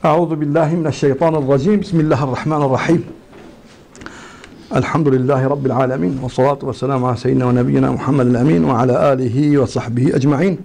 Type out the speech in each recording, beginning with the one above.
Euzu billahi mineşşeytanirracim. Bismillahirrahmanirrahim. Elhamdülillahi rabbil alamin ve salatu vesselamü ala seyyidina ve nebiyyina Muhammedil emin ve ala alihi ve sahbihi ecmaîn.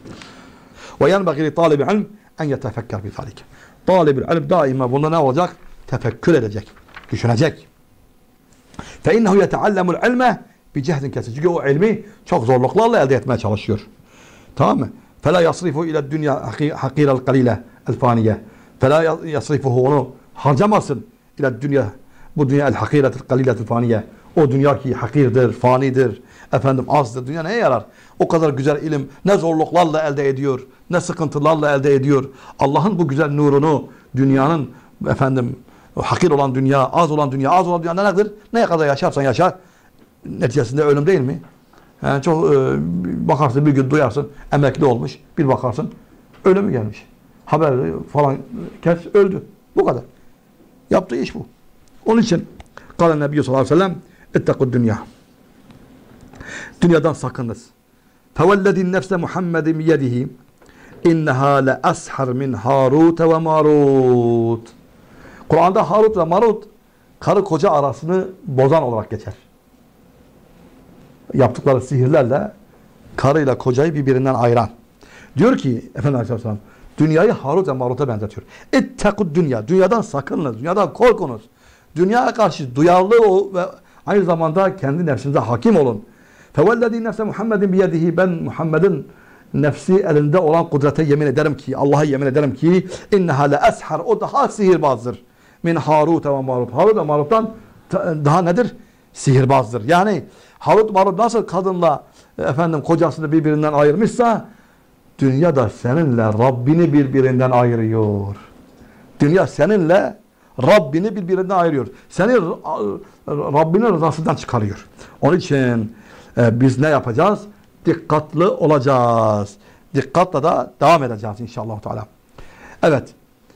Ve yenbagî li tâlibil ilm en yetefekker fi zâlike. Tâlibil ilm daima bunda ne olacak? Tefekkür edecek, düşünecek. Fe innehu yeteallemul ilme bi cehdin kesir. Çünkü o ilmi çok zorluklarla elde etmeye çalışıyor. Tamam mı? Fela yasrifu ila dünya hakîrel qalîle el faniye. Fela yasrifuhu, onu harcamasın ila dünya, bu dünya el hakiretil kaliletil faniye. O dünya ki hakirdir, fanidir, efendim azdır. Dünya neye yarar? O kadar güzel ilim ne zorluklarla elde ediyor, ne sıkıntılarla elde ediyor. Allah'ın bu güzel nurunu dünyanın, efendim hakir olan dünya, az olan dünya, az olan dünya nedir? Neye kadar yaşarsan yaşa, neticesinde ölüm değil mi? Yani çok bakarsın bir gün duyarsın emekli olmuş, bir bakarsın ölümü gelmiş. Haber falan kes öldü. Bu kadar. Yaptığı iş bu. Onun için kâle Nebi sallallahu aleyhi ve sellem ettekud dünya. Dünyadan sakınız. Fevellezî nefse Muhammedin biyedihi inneha le ashar min Harut ve Marut. Kur'an'da Harut ve Marut karı koca arasını bozan olarak geçer. Yaptıkları sihirlerle karıyla kocayı birbirinden ayıran. Diyor ki Efendimiz Aleyhisselam dünyayı Harut ve Marut'a benzetiyor. İttekud dünya. Dünyadan sakınınız. Dünyadan korkunuz. Dünyaya karşı duyarlı ve aynı zamanda kendi nefsinize hakim olun. Fevellezî nefse Muhammedin biyedihi, ben Muhammed'in nefsi elinde olan kudrete yemin ederim ki, Allah'a yemin ederim ki inneha le eshar, o daha sihirbazdır. Min Harut ve Marut. Harut ve Marut'tan daha nedir? Sihirbazdır. Yani Harut Marut nasıl kadınla efendim kocasını birbirinden ayırmışsa dünya da seninle Rabbini birbirinden ayırıyor. Dünya seninle Rabbini birbirinden ayırıyor. Seni Rabbinin rızasından çıkarıyor. Onun için biz ne yapacağız? Dikkatli olacağız. Dikkatle da devam edeceğiz inşallah Teala. Evet.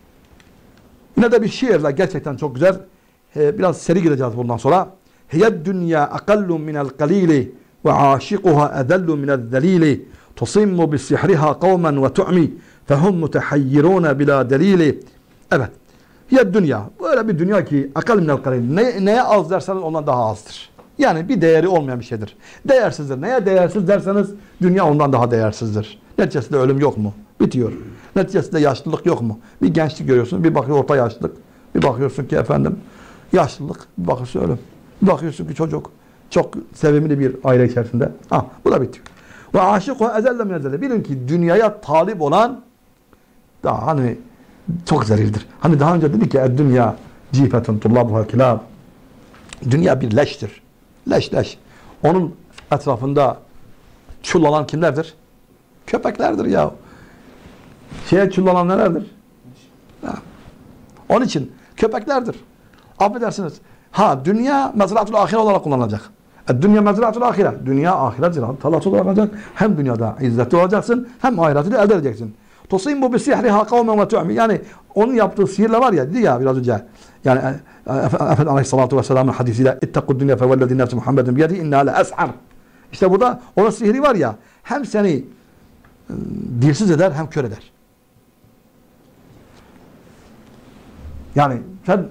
Yine de bir şiirle gerçekten çok güzel. Biraz seri gideceğiz bundan sonra. Hiyed dünya akallu minel qalili ve aşikuha edellu minel zelili. Tusimmu bisihriha kavmen ve tu'mi fehum mutehayyirun bila delili. Evet. Ya dünya. Böyle bir dünya ki akal minel qalil. Neye az derseniz ondan daha azdır. Yani bir değeri olmayan bir şeydir. Değersizdir. Neye değersiz derseniz dünya ondan daha değersizdir. Neticesinde ölüm yok mu? Bitiyor. Neticesinde yaşlılık yok mu? Bir gençlik görüyorsun. Bir bakıyorsun orta yaşlılık. Bir bakıyorsun ki efendim yaşlılık. Bir bakıyorsun ölüm. Bir bakıyorsun ki çocuk. Çok sevimli bir aile içerisinde. Bu da bitiyor. Ve aşık o ezelle minezelle. Bilin ki dünyaya talip olan daha hani çok zelildir. Hani daha önce dedik ki dünya cifetun tullabuha kilab. Dünya bir leştir. Leş. Onun etrafında çullanan kimlerdir? Köpeklerdir ya. Çullanan nelerdir? Onun için köpeklerdir. Affedersiniz. Dünya mezratul ahire olarak kullanılacak. Dünya mezratul ahire. Dünya ahiret ziraat talası olacak. Hem dünyada izzetli olacaksın hem ahireti de elde edeceksin. Tusimmu bisihriha kavmen ve tu'mi. Yani onun yaptığı sihirle var ya, dedi ya biraz önce. Yani Efendimiz Aleyhisselatü Vesselam'ın hadisiyle ittekud dünya fevellezî nefsi Muhammedin biyedi inneha le eshar. İşte burada onun sihri var ya, hem seni dilsiz eder hem kör eder. Yani sen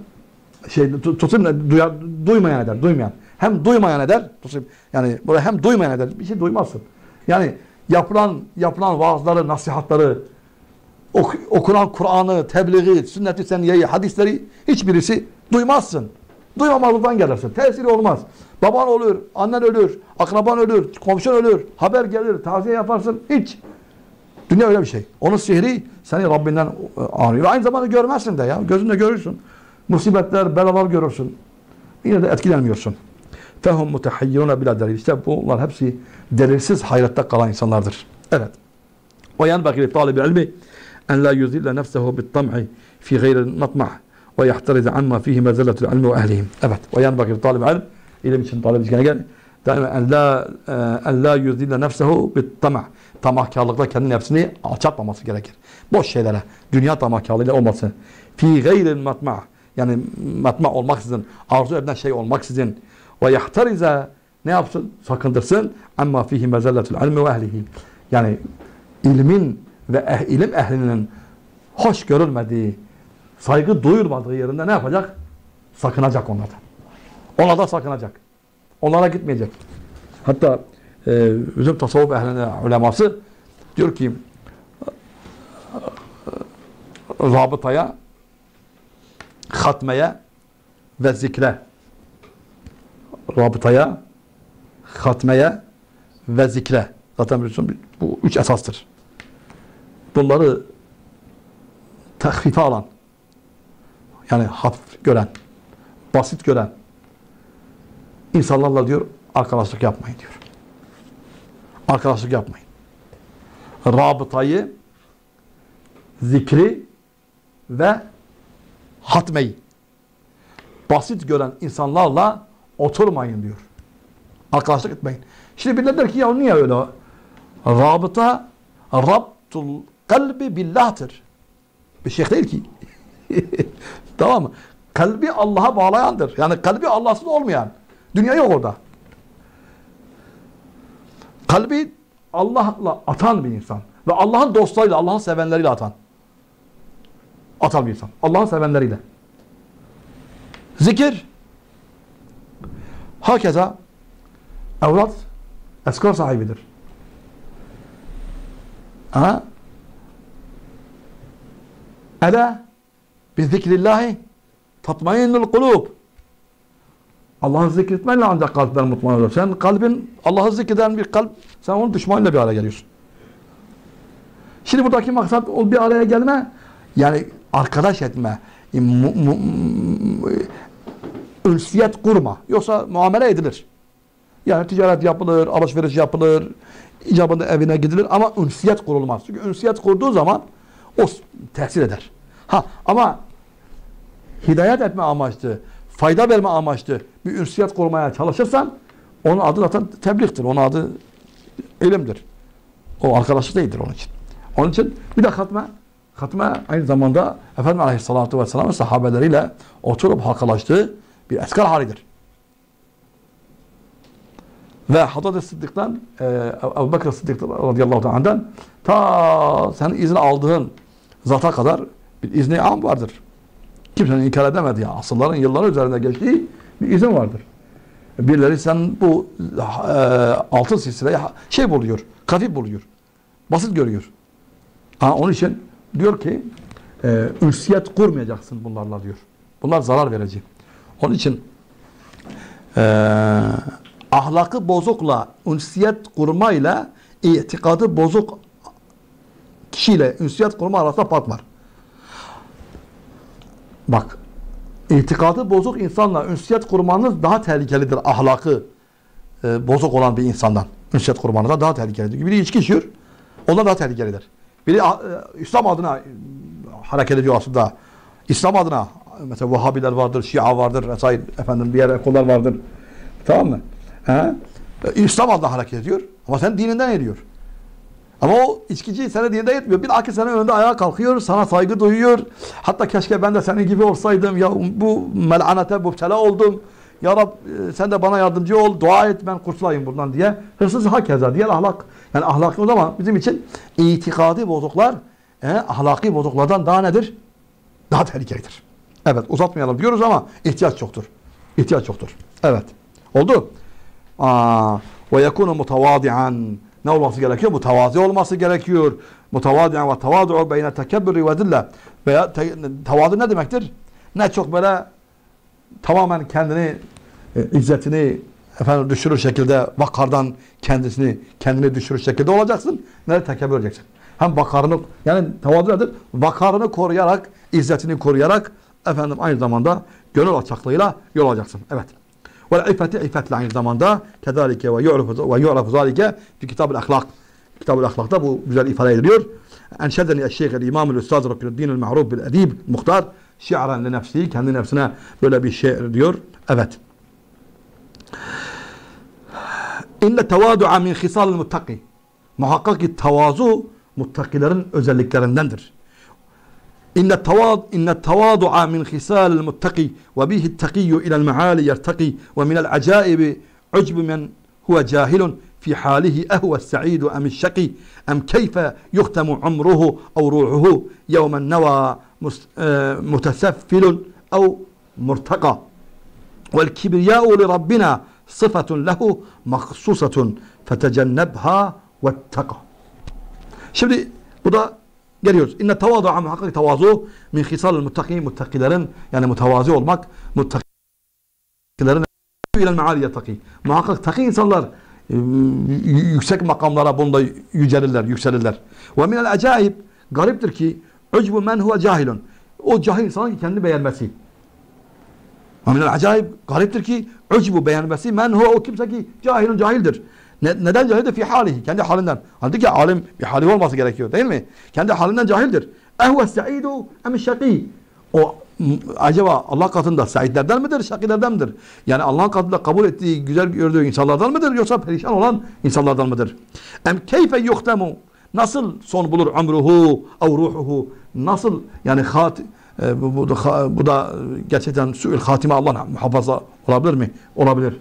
duymayan eder, duymayan. Hem duymayan eder, yani burada hem duymayan eder, bir şey duymazsın. Yani yapılan vaazları, nasihatları, okunan Kur'an'ı, tebliği, sünnet-i seniyyeyi, hadisleri hiçbirisi duymazsın. Duymamazlıktan gelirsin. Tesiri olmaz. Baban ölür, annen ölür, akraban ölür, komşun ölür, haber gelir, taziye yaparsın. Hiç. Dünya öyle bir şey. Onun sihri seni Rabbinden arıyor. Aynı zamanda görmezsin de ya. Gözünle görürsün. Musibetler, belalar görürsün. Yine de etkilenmiyorsun. Fehum mutehayyiruna bila delil. İşte bunlar hepsi delilsiz hayrette kalan insanlardır. Evet. Ve yenbagî li tâlibil ilmi en la yuzille nefsehu bit-tam'i fi gayril matma' ve yahtarize amma fihi mezelletul ilmi ve ehlihim. Evet. Ve yenbagî li tâlibil ilm, ilim için talep için gel. Daima en la yuzille nefsehu bit-tam'. Tamahkarlıkla kendi nefsini alçaltmaması gerekir. Boş şeylere, dünya tamahkarlığıyla olması. Fi gayril matma'. Yani matma olmaksızın, arzu edilen şey olmaksızın. Ve yahtarize, ne yapsın? Sakındırsın. Amma fihi mezelletul ilmi ve ehlihi. Yani ilmin ve ilim ehlinin hoş görülmediği, saygı duyulmadığı yerinde ne yapacak? Sakınacak onlardan. Onlardan sakınacak. Onlara gitmeyecek. Hatta bizim tasavvuf ehlinin uleması diyor ki rabıtaya, hatmeye ve zikre, rabıtaya, hatmeye ve zikre, zaten biliyorsun bu 3 esastır. Bunları tahfife alan, yani hafif gören, basit gören insanlarla diyor arkadaşlık yapmayın diyor. Arkadaşlık yapmayın. Rabıtayı, zikri ve hatmeyi basit gören insanlarla oturmayın diyor. Arkadaşlık etmeyin. Şimdi birileri der ki ya niye öyle? Rabıta, rabtul kalbi billah'tır. Bir şey değil ki. Tamam mı? Kalbi Allah'a bağlayandır. Yani kalbi Allah'sız olmayan. Dünya yok orada. Kalbi Allah'la atan bir insan. Ve Allah'ın dostlarıyla, Allah'ın sevenleriyle atan bir insan. Allah'ın sevenleriyle. Zikir. Hakeza evlat eskar sahibidir. Ha? Ela bizikrillahi tatmainnul kulub. Allah'ı zikretmenle ancak kalpler mutmain olur. Sen kalbin Allah'ı zikreden bir kalp, sen onun düşmanıyla bir araya geliyorsun. Şimdi buradaki maksat o bir araya gelme, yani arkadaş etme, ünsiyet kurma. Yoksa muamele edilir. Yani ticaret yapılır, alışveriş yapılır, icabında evine gidilir ama ünsiyet kurulmaz. Çünkü ünsiyet kurduğu zaman o tesir eder. Ama hidayet etme amaçlı, fayda verme amaçlı bir ünsiyet kurmaya çalışırsan onun adı zaten tebliğdir. Onun adı ilimdir. O arkadaşlık değildir onun için. Onun için bir de hatme aynı zamanda Efendimiz Aleyhisselatü Vesselam'ın sahabeleriyle oturup halkalaştığı bir eskar halidir. Ve Hazreti Sıddık'tan Ebu Bekir Sıddık radıyallahu anh'dan ta senin izni aldığın zata kadar bir izni am vardır. Kimsenin inkar edemedi ya. Asılların yılları üzerinde geçtiği bir izin vardır. Birileri sen bu altın silsileyi şey buluyor, hafif buluyor. Basit görüyor. Onun için diyor ki ünsiyet kurmayacaksın bunlarla diyor. Bunlar zarar verici. Onun için ahlakı bozukla ünsiyet kurmayla itikadı bozuk kişiyle ünsiyet kurma arasında fark var. Bak, itikadı bozuk insanla ünsiyet kurmanız daha tehlikelidir ahlakı bozuk olan bir insandan. Ünsiyet kurmanız da daha tehlikelidir. Biri içki içiyor, ondan daha tehlikelidir. Biri İslam adına hareket ediyor aslında. İslam adına mesela Vahhabiler vardır, Şia vardır, vesaire, efendim diğer ekollar vardır. Tamam mı? İslam adına hareket ediyor ama sen dininden ediyor. Ama o içkici seni dininden etmiyor. Bilakis senin önünde ayağa kalkıyor, sana saygı duyuyor. Hatta keşke ben de senin gibi olsaydım. Ya bu melanete müptela oldum. Ya Rab sen de bana yardımcı ol. Dua et ben kurtulayım buradan diye. Hırsız hakeza diğer ahlak. Yani ahlaklı o zaman bizim için itikadi bozuklar ahlaki bozuklardan daha nedir? Daha tehlikelidir. Evet, uzatmayalım diyoruz ama ihtiyaç çoktur. İhtiyaç çoktur. Evet. Oldu. Ve yekunu mutavadi'an. Ne olması gerekiyor? Mutavazi olması gerekiyor. Mutavadi'an ve tavadu'u beyne tekebbürü ve zille. Veya tavazu ne demektir? Ne çok böyle tamamen kendini, izzetini düşürür şekilde vakardan kendini düşürür şekilde olacaksın. Ne de tekebbür edeceksin. Hem vakarını, yani tavazu nedir? Vakarını koruyarak, izzetini koruyarak aynı zamanda gönül açıklığıyla yol alacaksın. Evet. Ve iffeti iffetle aynı zamanda kedalike ve yu'rafu zalike fi kitab-ı ahlak. Kitab-ı ahlakta bu güzel ifade ediliyor. Enşedeni eşşeyh el-imam el-üstaz Rabbü'd-din el-ma'ruf bil-edib muhtar şi'ran li nefsi, kendi nefsine böyle bir şiir diyor. Evet. İnne tevadu'a min khisal muttaki. Muhakkak ki tevazu muttakilerin özelliklerindendir. İnne tevadu'a min khisal muttaki ve bihi tekiyyu ila'l maali yertaki ve minel acaibi ucbu men huve cahilun fi halihi ehve sa'idu em'ş şaki em keyfe yuhtemu umruhu ev ruhuhu yevmen neva muteseffilun ev murtaka. Vel kibriyâ'u li rabbina sıfatun lehu mahsusatun fetecennebha vettaka. Şimdi bu da geliyoruz. İnne tevadu'a muhakkak tevazu min hisalil muttaki, muttakilerin yani mutavazi olmak, muttakilerin ile mealiye taki. Muhakkak taki insanlar yüksek makamlara bunda yücelirler, yükselirler. Ve minel acayip, gariptir ki ucbu men huve cahilun. O cahil insanın kendini beğenmesi. Ve minel acayip, gariptir ki ucbu beğenmesi men huve, o kimse ki cahilun, cahildir. Neden cahildir? Fi halihi, kendi halinden. Halbuki alim bir hali olması gerekiyor değil mi? Kendi halinden cahildir. Ehve sa'idu em şakî. O acaba Allah katında saidlerden midir, şakilerden midir? Yani Allah'ın katında kabul ettiği, güzel gördüğü insanlardan mıdır, yoksa perişan olan insanlardan mıdır? Em keyfe yuhtemu, nasıl son bulur ömruhu ev ruhuhu, nasıl yani bu da gerçekten su'ül hatime, Allah muhafaza olabilir mi? Olabilir.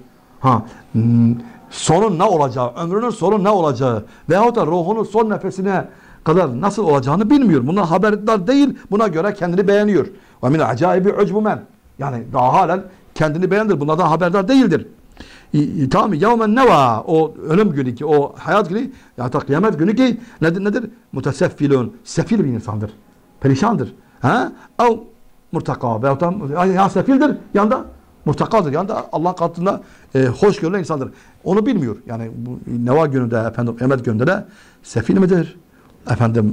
Sonun ne olacağı, ömrünün sonu ne olacağı veyahut da ruhunun son nefesine kadar nasıl olacağını bilmiyor. Bundan haberdar değil, buna göre kendini beğeniyor. Ve min acayibi ucbu men. Yani daha halen kendini beğendir. Bunlardan haberdar değildir. Tamam mı? Yevmen neva. O ölüm günü ki, o hayat günü, ya da kıyamet günü ki nedir? Muteseffilun. Sefil bir insandır. Perişandır. Ev murtaka. Veyahut da ya sefildir, yanda murtakadır. Yanda Allah katında hoş görülen insandır. Onu bilmiyor. Yani bu neva gününde, efendim kıyamet gününde de sefil midir? Efendim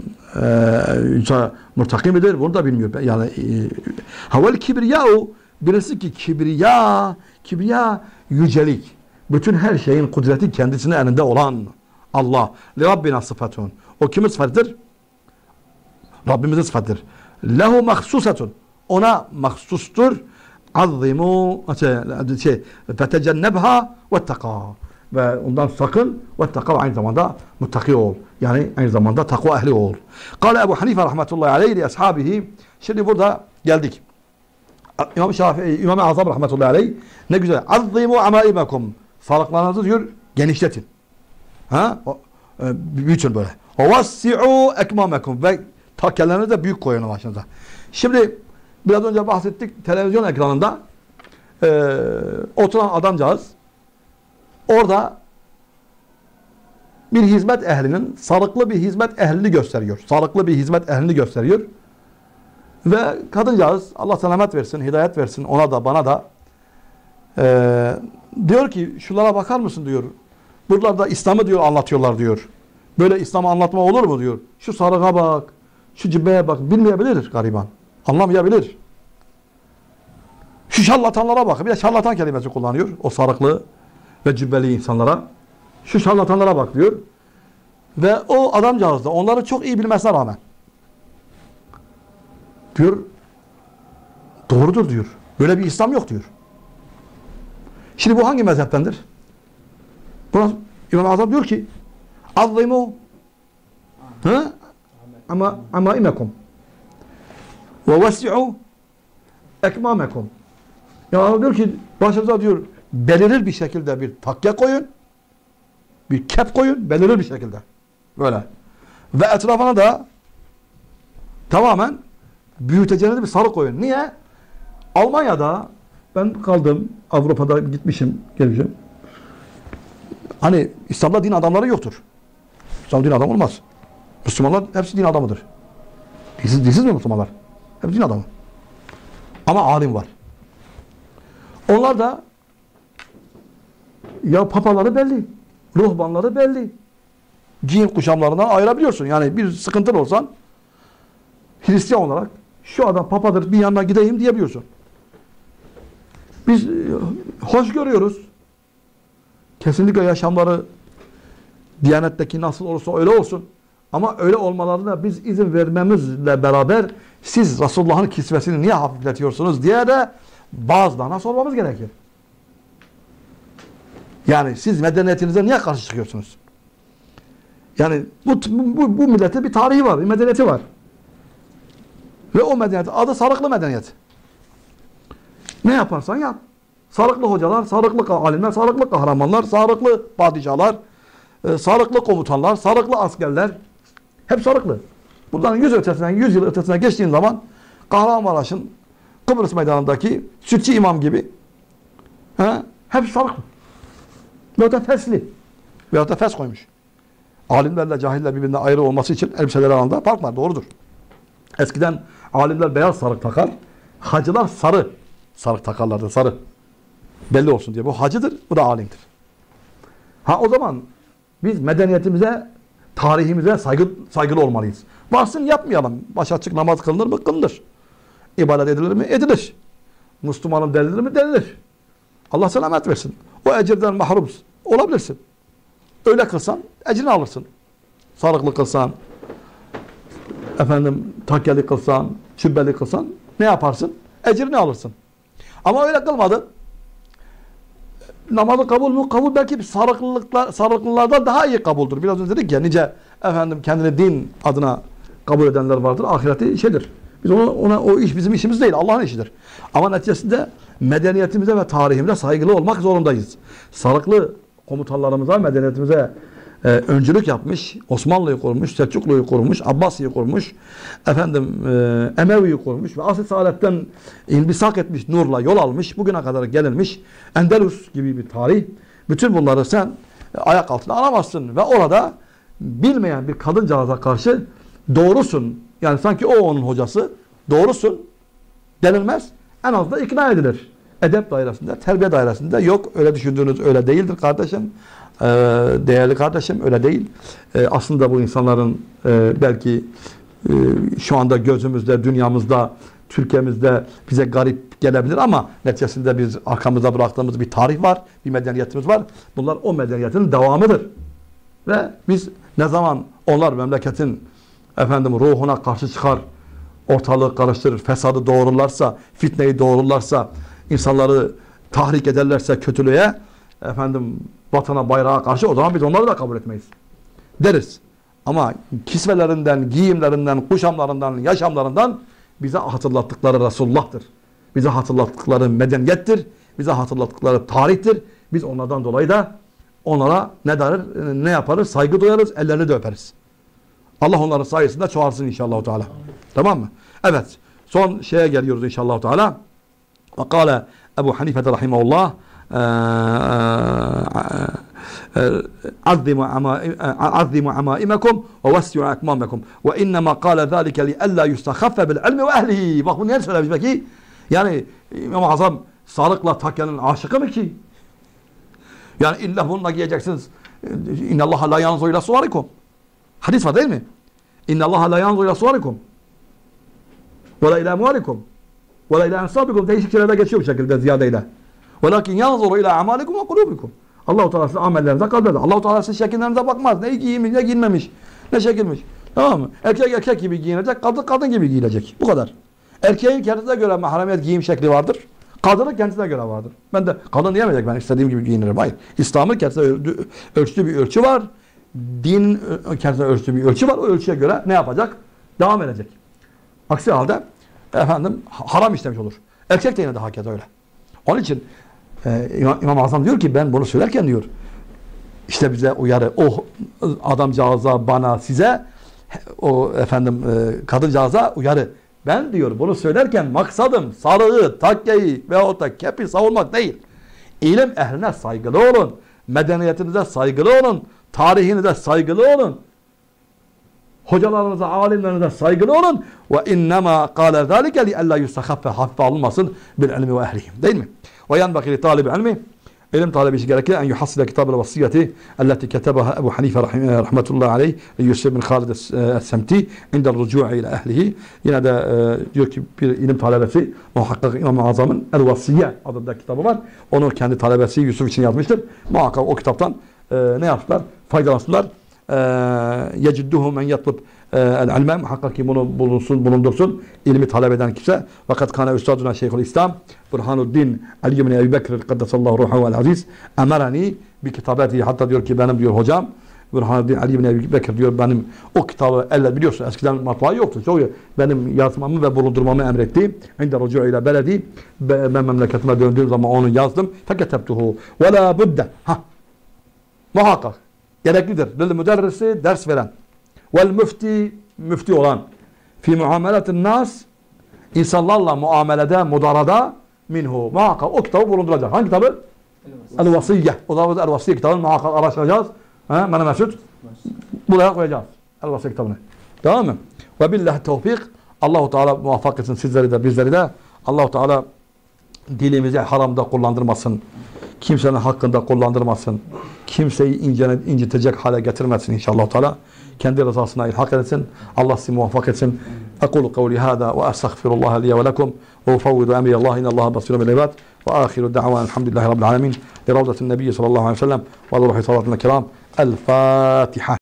murtaki midir? Bunu da bilmiyor. Yani havel kibriyâ'u, birisi ki kibriya yücelik. Bütün her şeyin kudreti kendisinin elinde olan Allah. Li Rabbina sıfatun. O kimin sıfatıdır? Rabbimizin sıfatıdır. Lehu mahsusatun. Ona mahsustur. Azzimu fetecennebha vetteka. Ve ondan sakın vetteka, aynı zamanda muttaki ol. Yani aynı zamanda takva ehli ol. Kale Ebu Hanife rahmetullahi aleyhi li ashabihi. Şimdi burada geldik. İmam Şafii, İmam-ı Azam rahmetullahi aleyhi ne güzel. Azzimu amaimekum. Sarıklarınızı diyor genişletin. Büyütün böyle. Vassi'u ekmamekum. Ve takkelerinizi de büyük koyun başınıza. Şimdi biraz önce bahsettik, televizyon ekranında oturan adamcağız orada bir hizmet ehlinin, sarıklı bir hizmet ehlini gösteriyor. Sarıklı bir hizmet ehlini gösteriyor. Ve kadıncağız, Allah selamet versin, hidayet versin ona da bana da, diyor ki şunlara bakar mısın diyor. Buralarda İslam'ı diyor anlatıyorlar diyor. Böyle İslam'ı anlatma olur mu diyor. Şu sarığa bak, şu cübbeye bak, bilmeyebilir gariban. Anlamayabilir. Şu şarlatanlara bak. Bir de şarlatan kelimesi kullanıyor. O sarıklı ve cübbeli insanlara. Şu şarlatanlara bak diyor. Ve o adamcağız da onları çok iyi bilmesine rağmen diyor doğrudur diyor. Böyle bir İslam yok diyor. Şimdi bu hangi mezheptendir? Burası, İmam-ı Azam diyor ki azzimu amaimekum ve vesi'u ekmamekum. Ya diyor ki başınıza diyor belirir bir şekilde bir takke koyun, bir kep koyun, belirir bir şekilde. Böyle. Ve etrafına da tamamen büyüteceğiniz bir sarı koyun. Niye? Almanya'da ben kaldım, Avrupa'da gitmişim, geleceğim. Hani İslam'da din adamları yoktur. İslam din adamı olmaz. Müslümanlar hepsi din adamıdır. Dinsiz mi Müslümanlar? Hepsi din adamı. Ama alim var. Onlar da ya papaları belli, ruhbanları belli. Giyim kuşamlarından ayırabiliyorsun. Yani bir sıkıntın olsan Hristiyan olarak şu adam papadır bir yanına gideyim diyebiliyorsun. Biz hoş görüyoruz. Kesinlikle yaşamları Diyanetteki nasıl olursa öyle olsun. Ama öyle olmalarına biz izin vermemizle beraber siz Resulullah'ın kisvesini niye hafifletiyorsunuz diye de bazılarına sormamız gerekir. Yani siz medeniyetinize niye karşı çıkıyorsunuz? Yani bu milletin bir tarihi var, bir medeniyeti var. Ve o medeniyet adı sarıklı medeniyet. Ne yaparsan yap. Sarıklı hocalar, sarıklı alimler, sarıklı kahramanlar, sarıklı padişahlar, sarıklı komutanlar, sarıklı askerler. Hep sarıklı. Buradan 100 yıl ötesine geçtiğin zaman Kahramanmaraş'ın Kıbrıs meydanındaki sütçü imam gibi. Hepsi sarıklı. Veyahut da fesli. Veyahut da fes koymuş. Alimlerle cahiller birbirinden ayrı olması için elbiseler arasında fark var. Doğrudur. Eskiden alimler beyaz sarık takar. Hacılar sarı sarık takarlardı. Sarı. Belli olsun diye. Bu hacıdır. Bu da alimdir. O zaman biz medeniyetimize, tarihimize saygılı olmalıyız. Varsın yapmayalım. Baş açık namaz kılınır mı? Kılınır. İbadet edilir mi? Edilir. Müslümanın denilir mi? Denilir. Allah selamet versin. O ecirden mahrum olabilirsin. Öyle kılsan ecrini alırsın. Sarıklı kılsan, takkeli kılsan, şübbeli kılsan ne yaparsın? Ecrini alırsın. Ama öyle kılmadın. Namazı kabul mü? Kabul, belki sarıklılardan daha iyi kabuldür. Biraz önce dedik ya, nice kendini din adına kabul edenler vardır. Ahireti şeydir. Biz o iş bizim işimiz değil. Allah'ın işidir. Ama neticesinde medeniyetimize ve tarihimize saygılı olmak zorundayız. Sarıklı komutanlarımıza, medeniyetimize öncülük yapmış, Osmanlı'yı kurmuş, Selçuklu'yu kurmuş, Abbasi'yi kurmuş, Emevi'yi kurmuş ve asr-ı saadetten ilbisak etmiş, nurla yol almış, bugüne kadar gelinmiş, Endülüs gibi bir tarih. Bütün bunları sen ayak altına alamazsın ve orada bilmeyen bir kadıncağıza karşı doğrusun, yani sanki o onun hocası, doğrusun denilmez, en az da ikna edilir. Edep dairesinde, terbiye dairesinde yok, öyle düşündüğünüz öyle değildir kardeşim. Değerli kardeşim, öyle değil. Aslında bu insanların belki şu anda gözümüzde, dünyamızda, Türkiye'mizde bize garip gelebilir ama neticesinde biz arkamızda bıraktığımız bir tarih var, bir medeniyetimiz var. Bunlar o medeniyetin devamıdır. Ve biz ne zaman onlar memleketin ruhuna karşı çıkar, ortalığı karıştırır, fesadı doğururlarsa, fitneyi doğururlarsa, insanları tahrik ederlerse kötülüğe, vatana, bayrağa karşı, o zaman biz onları da kabul etmeyiz deriz. Ama kisvelerinden, giyimlerinden, kuşamlarından, yaşamlarından bize hatırlattıkları Resulullah'tır. Bize hatırlattıkları medeniyettir. Bize hatırlattıkları tarihtir. Biz onlardan dolayı da onlara ne yaparız? Saygı duyarız, ellerini de öperiz. Allah onların sayesinde çoğalsın inşallah Teala. Tamam mı? Evet. Son şeye geliyoruz inşallah Teala. Ve kâle Ebu Hanife rahimahullah عظموا عمائمكم ووسعوا أكمامكم وإنما قال ذلك لئلا يستخف بالعلم وأهله. Bak bunu niye söylemiş peki? Yani İmam-ı Azam sarıkla takyanın aşıkı mı ki? Yani illa bununla giyeceksiniz. İnnallaha la yanzuru ila suvarikum. Hadis var değil mi? İnnallaha la yanzuru ila suvarikum ve la ila amwalikum ve la ila ansabikum. Değişik şeylerde geçiyor bu şekilde ziyadeyle. Velakin yanzuru ila amalikum ve kulubikum. Allah-u Teala sizin amellerinize kalbeder. Allah-u Teala sizin şekillerinize bakmaz. Ne giymiş, ne giyinmemiş, ne şekilmiş. Tamam mı? Erkek erkek gibi giyinecek, kadın kadın gibi giyilecek. Bu kadar. Erkeğin kendisine göre mahremiyet giyim şekli vardır. Kadının kendisine göre vardır. Ben de kadın diyemeyecek, ben istediğim gibi giyinirim. Hayır. İslam'ın kendisine ölçtüğü bir ölçü var. Din kendisine ölçtüğü bir ölçü var. O ölçüye göre ne yapacak? Devam edecek. Aksi halde haram işlemiş olur. Erkek de yine de hakeza öyle. Onun için İmam-ı Azam diyor ki, ben bunu söylerken diyor, işte bize uyarı, o adamcağıza, bana, size, kadıncağıza uyarı. Ben diyor bunu söylerken maksadım sarığı, takkeyi veyahut da kepi savunmak değil. İlim ehline saygılı olun. Medeniyetinize saygılı olun. Tarihinize saygılı olun. Hocalarınıza, alimlerinize saygılı olun. Ve innema kâle zâlike li ellâ yustahaffe, hafife alınmasın bil ilmi ve ehlihim. Değil mi? Ve yanbaki li talibi ilmi, ilim talebi işi gerekir en yuhassile kitab-ı vasiyeti elleti ketebaha Ebu Hanife rahmetullahi aleyh Yusuf bin Khalid es-Semti indel rucu'a ile ehlihi. Yine de diyor ki bir ilim talebesi muhakkak İmam-ı Azam'ın El-Vasiye adında kitabı var. Onu kendi talebesi Yusuf için yazmıştır. Muhakkak o kitaptan ne yaptılar? Faydalansınlar. Yecidduhu men yatlub el-ilme, muhakkak ki bunu bulundursun ilmi talep eden kimse. Fakat kana üstaduna Şeyhülislam Burhanuddin Ali ibn Ebi Bekir kaddesallahu ruhu vel aziz emerani bir kitabeti, hatta diyor ki benim diyor hocam Burhanuddin Ali ibn Ebi Bekir diyor, benim o kitabı biliyorsun eskiden matbaa yoktu. Çok benim yazmamı ve bulundurmamı emretti. İnde rucu ile beledi, ben memleketime döndüğüm zaman onu yazdım. Feketebtuhu ve la budde. Muhakkak gereklidir. Lil müderrisi, ders veren. Vel müfti, müfti olan. Fi muameletin nas, insanlarla muamelede, mudarada minhu. Muhakkak o kitabı bulunduracak. Hangi kitabı? El-Vasiyye. O da El-Vasiyye kitabını muhakkak araştıracağız. Bana Mesut. Buraya koyacağız. El-Vasiyye kitabını. Tamam mı? Ve billahi tevfik. Allah-u Teala muvaffak etsin sizleri de bizleri de. Allah-u Teala dilimizi haramda kullandırmasın. Kimsenin hakkında kullandırmasın. Kimseyi incitecek hale getirmesin inşallah Teala. Kendi rızasına ilhak etsin. Allah sizi muvaffak etsin. Ekulu kavli hâdâ ve estağfirullah liye ve lekum ve ufavvidu emri Allah inna Allah basirun bil ibad ve ahiru da'van elhamdülillahi rabbil alemin li ravdatin nebiyyi sallallahu aleyhi ve sellem ve ruhi salatına kiram. El Fatiha.